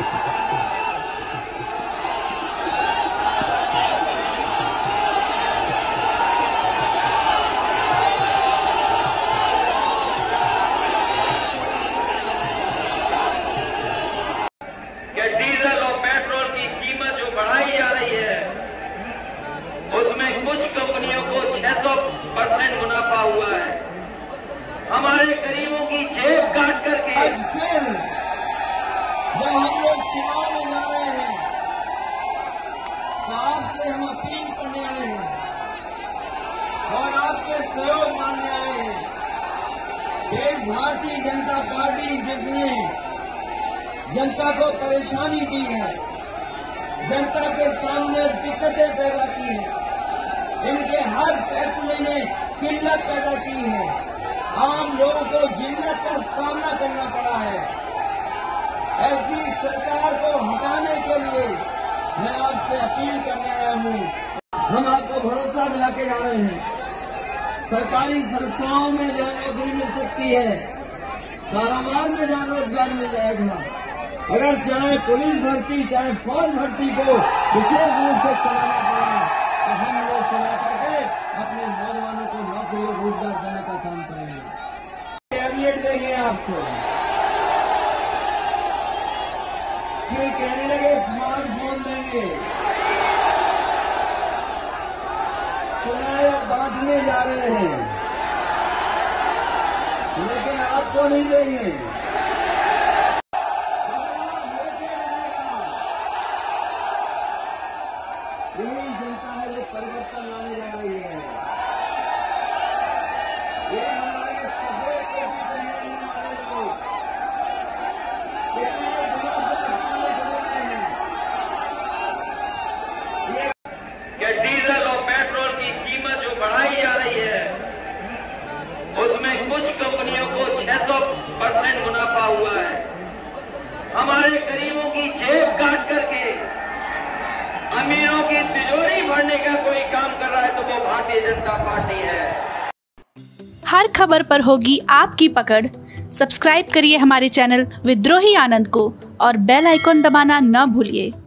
Diesel और petrol की कीमत जो बढ़ाई जा रही है उसमें कुछ कंपनियों को 600% मुनाफा हुआ है। हमारे गरीबों की जेब काट करके आज फिर जब हम लोग चुनाव में जा रहे हैं तो आपसे हम अपील करने आए हैं और आपसे सहयोग मांगने आए हैं। एक भारतीय जनता पार्टी जिसने जनता को परेशानी दी है, जनता के सामने दिक्कतें पैदा की है, इनके हर फैसले ने किल्लत पैदा की है, आम लोगों को जिल्लत का सामना करना पड़ा है। ऐसी सरकार को हटाने के लिए मैं आपसे अपील करने आया हूं। हम आपको भरोसा दिला के जा रहे हैं, सरकारी संस्थाओं में जहाँ नौकरी मिल सकती है, कारोबार में जहाँ रोजगार मिल जाएगा। अगर चाहे पुलिस भर्ती चाहे फौज भर्ती को विशेष रूप से चलाना पड़ा तो हम लोग चला करके अपने नौजवानों को नौकरी और रोजगार देने का काम करेंगे। कैबिनेट देंगे आपको, फिर कहने लगे स्मार्टफोन देंगे, सुनाए बांटने जा रहे हैं, लेकिन आपको नहीं देंगे। यही जनता है जो परिवर्तन लाने जा रही है। ये हमारे सफेद पेटी करने वाले लोग कि डीजल और पेट्रोल की कीमत जो बढ़ाई जा रही है उसमें कुछ कंपनियों को 600% मुनाफा हुआ है। हमारे गरीबों की जेब काट करके अमीरों की तिजोरी भरने का कोई काम कर रहा है तो वो भारतीय जनता पार्टी है। हर खबर पर होगी आपकी पकड़। सब्सक्राइब करिए हमारे चैनल विद्रोही आनंद को और बेल आइकॉन दबाना न भूलिए।